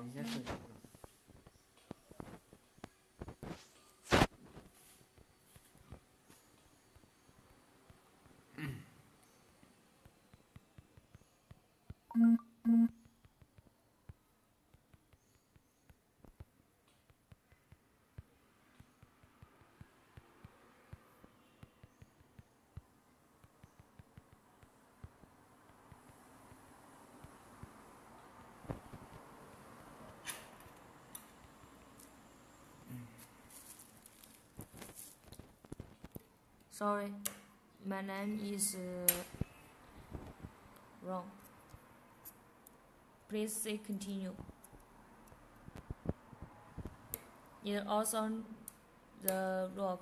你先试一下。 Sorry, my name is wrong. Please say continue. It also the rock.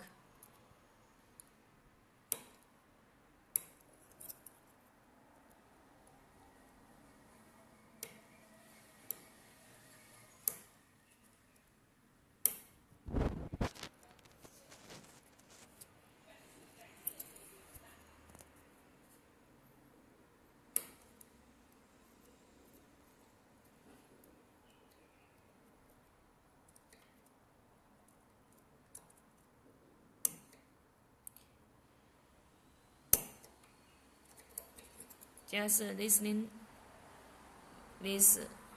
Just listening this.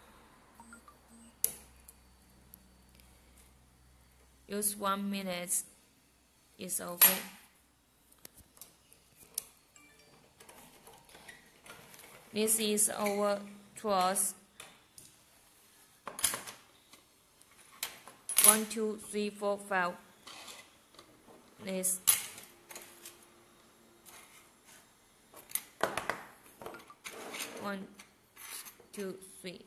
Use 1 minute. It's okay. This is our tools. 1, 2, 3, 4, 5. This. 1, 2, 3.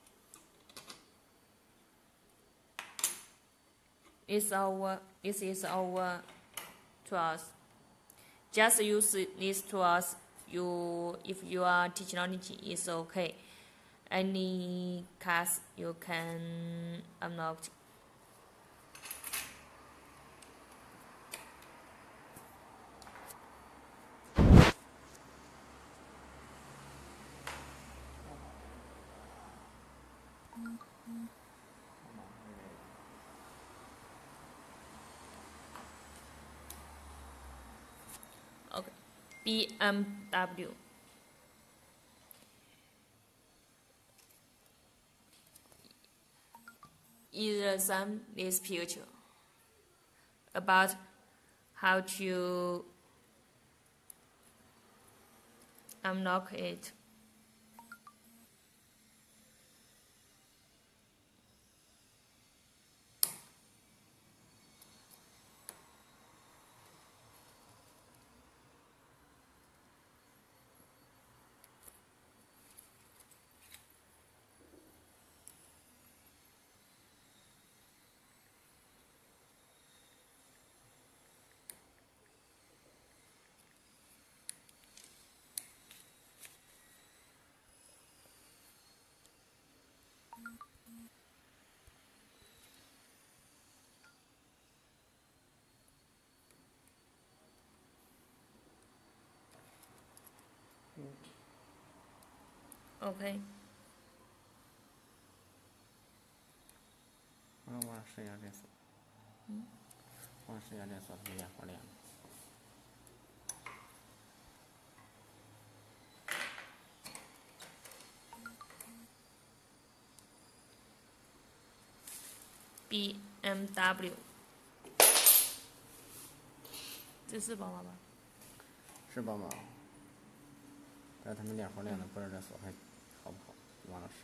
This is our tools. Just use these tools. If your technology is okay, any class you can unlock. Okay, BMW. Examine this picture about how to unlock it. Okay. 我试一下这锁。我试一下这锁是连火连。 BMW。这是宝马吧？ 是宝马。但是他们连火连的，不知道这锁还好不好，忘了试。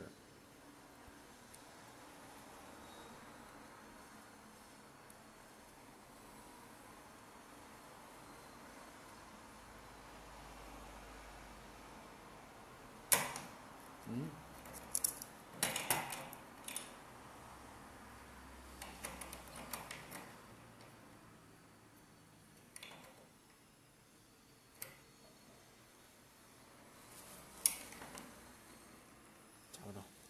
找不到。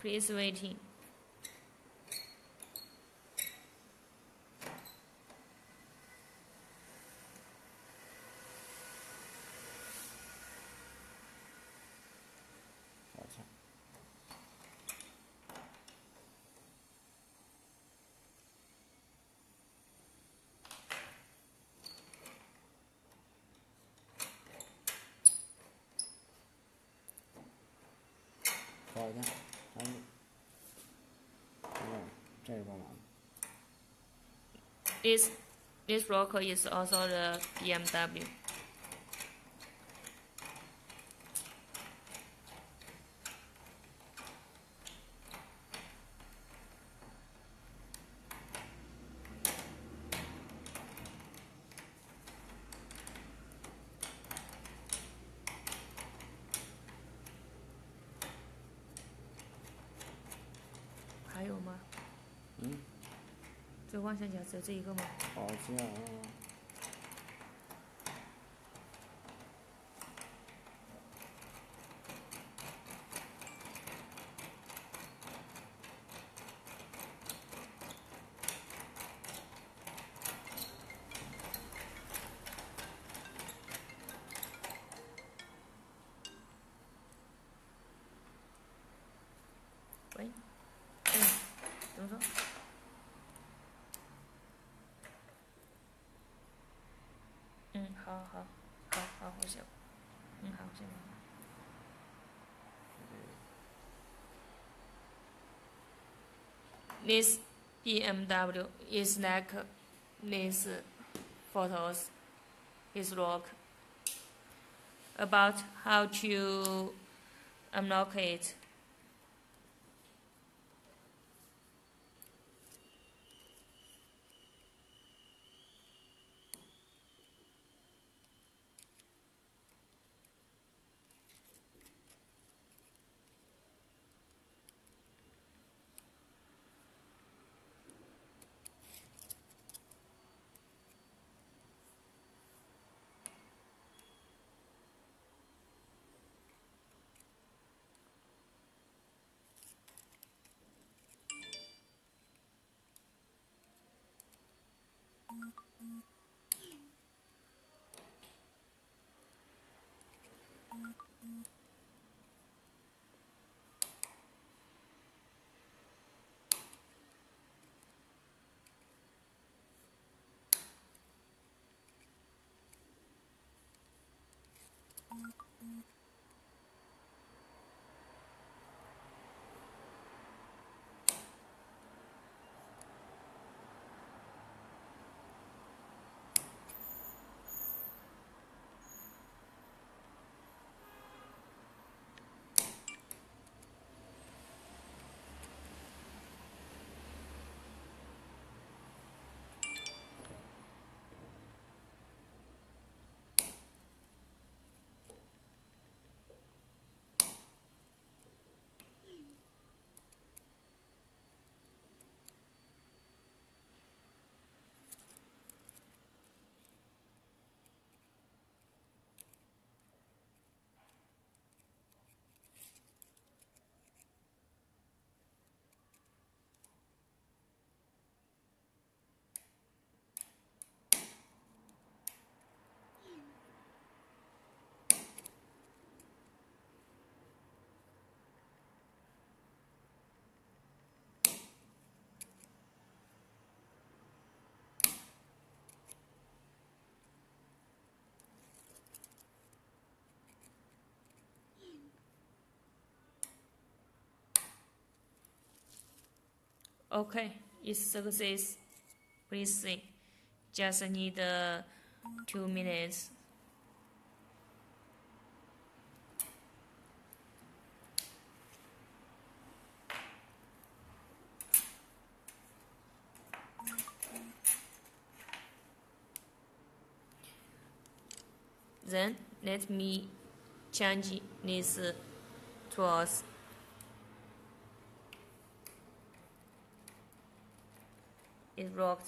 Please waiting. 抱歉。抱歉，这是帮忙。 This rocker is also the BMW.还有吗？这万向夹只有这一个吗？ 好像。 喂，怎么说？好，我想，好，我想。This BMW is like these photos. His work about how to unlock it. Okay, it's success. Please see. Just need 2 minutes. Then let me change these tools. It rocked.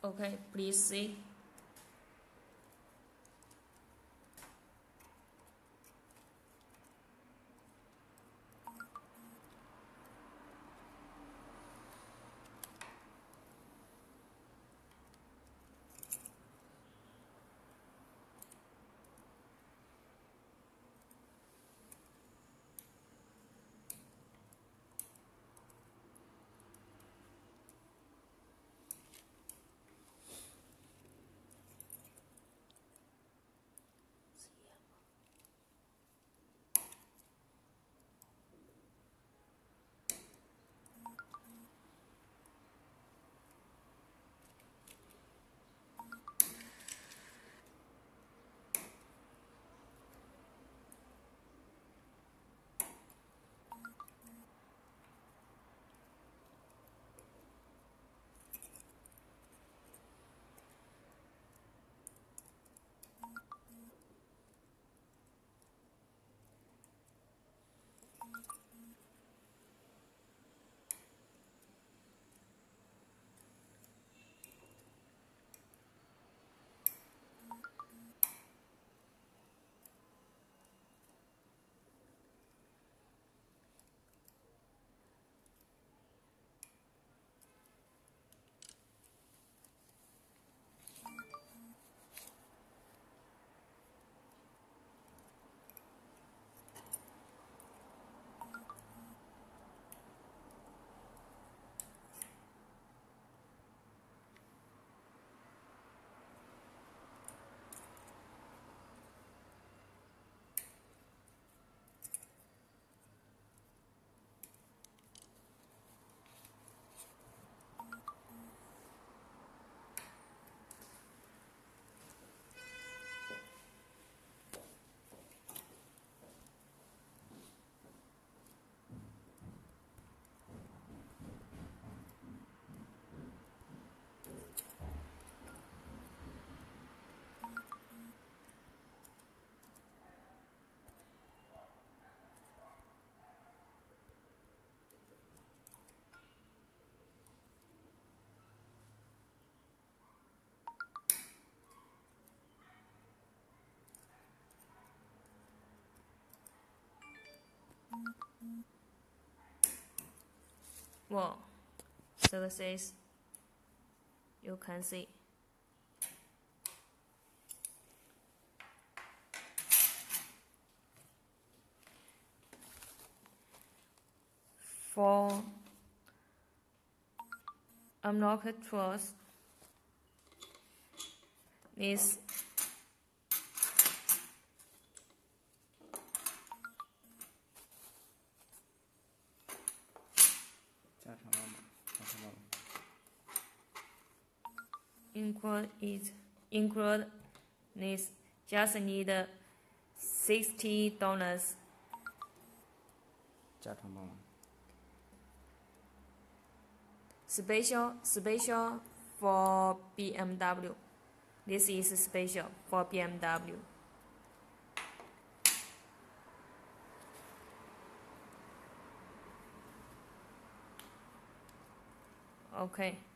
Okay, please see. Well, success. You can see. For unlock trust is 加长号码，加长号码。 include this just need $60. 加长号码。 Special for BMW. This is special for BMW. Okay.